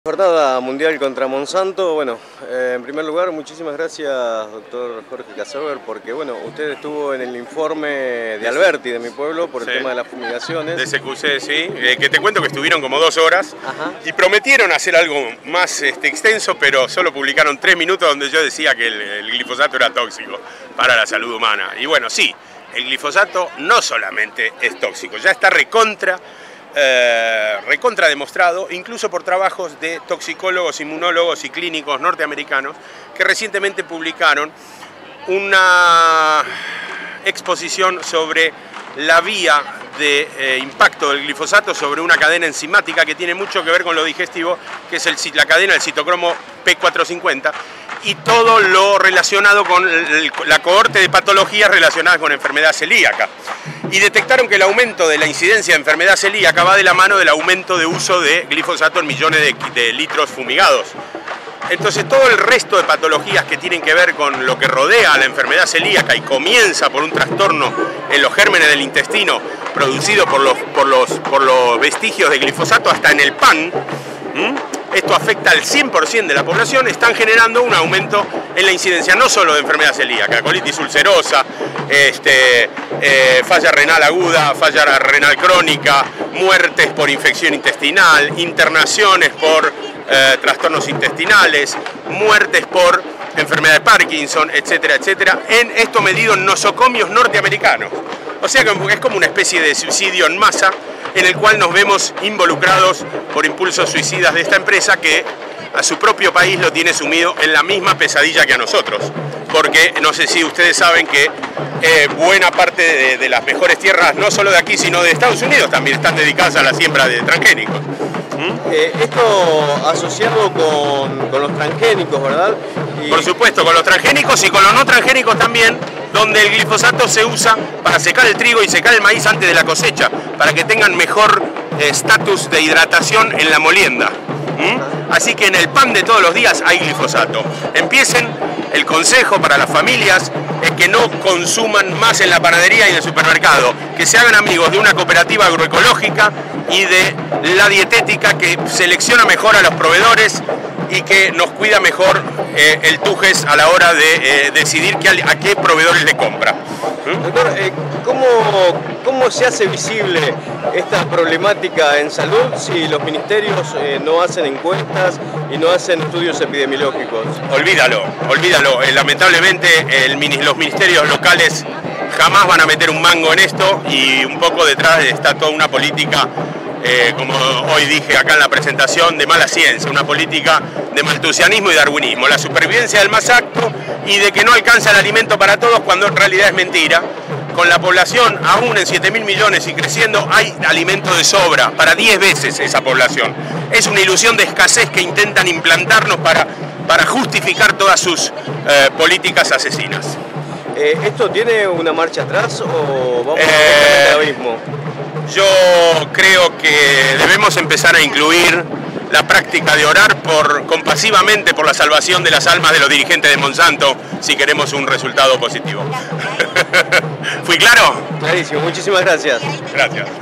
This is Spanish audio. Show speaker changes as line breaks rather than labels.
Jornada mundial contra Monsanto. Bueno, en primer lugar, muchísimas gracias, doctor Jorge Casaber, porque bueno, usted estuvo en el informe de Alberti, de mi pueblo, por el tema de las fumigaciones.
De SQC, sí, que te cuento que estuvieron como 2 horas.
Ajá.
Y prometieron hacer algo más extenso, pero solo publicaron 3 minutos donde yo decía que el glifosato era tóxico para la salud humana. Y bueno, sí, el glifosato no solamente es tóxico, ya está recontra demostrado, incluso por trabajos de toxicólogos, inmunólogos y clínicos norteamericanos que recientemente publicaron una exposición sobre la vía de impacto del glifosato sobre una cadena enzimática que tiene mucho que ver con lo digestivo, que es la cadena del citocromo P450, y todo lo relacionado con la cohorte de patologías relacionadas con enfermedad celíaca. Y detectaron que el aumento de la incidencia de enfermedad celíaca va de la mano del aumento de uso de glifosato en millones de litros fumigados. Entonces todo el resto de patologías que tienen que ver con lo que rodea a la enfermedad celíaca y comienza por un trastorno en los gérmenes del intestino producido por los vestigios de glifosato hasta en el pan, esto afecta al 100% de la población, están generando un aumento en la incidencia no solo de enfermedad celíaca, colitis ulcerosa, falla renal aguda, falla renal crónica, muertes por infección intestinal, internaciones por trastornos intestinales, muertes por enfermedad de Parkinson, etcétera, etcétera, en esto medido en nosocomios norteamericanos. O sea que es como una especie de suicidio en masa en el cual nos vemos involucrados por impulsos suicidas de esta empresa que a su propio país lo tiene sumido en la misma pesadilla que a nosotros. Porque no sé si ustedes saben que buena parte de las mejores tierras, no solo de aquí, sino de Estados Unidos, también están dedicadas a la siembra de transgénicos.
Esto asociado con los transgénicos, ¿verdad?
Por supuesto, con los transgénicos y con los no transgénicos también, donde el glifosato se usa para secar el trigo y secar el maíz antes de la cosecha, para que tengan mejor estatus de hidratación en la molienda. Así que en el pan de todos los días hay glifosato. El consejo para las familias es que no consuman más en la panadería y en el supermercado, que se hagan amigos de una cooperativa agroecológica y de la dietética que selecciona mejor a los proveedores y que nos cuida mejor el TUJES a la hora de decidir a qué proveedores le compra.
Doctor, ¿cómo se hace visible esta problemática en salud si los ministerios no hacen encuestas y no hacen estudios epidemiológicos?
Olvídalo. Lamentablemente los ministerios locales jamás van a meter un mango en esto y un poco detrás está toda una política, como hoy dije acá en la presentación, de mala ciencia, una política de maltusianismo y darwinismo, la supervivencia del más apto y de que no alcanza el alimento para todos cuando en realidad es mentira. Con la población aún en 7.000 millones y creciendo hay alimento de sobra para 10 veces esa población. Es una ilusión de escasez que intentan implantarnos para justificar todas sus políticas asesinas.
¿Esto tiene una marcha atrás o vamos a al abismo?
Yo creo que debemos empezar a incluir la práctica de orar compasivamente por la salvación de las almas de los dirigentes de Monsanto si queremos un resultado positivo. ¿Fui claro?
Clarísimo, muchísimas gracias.
Gracias.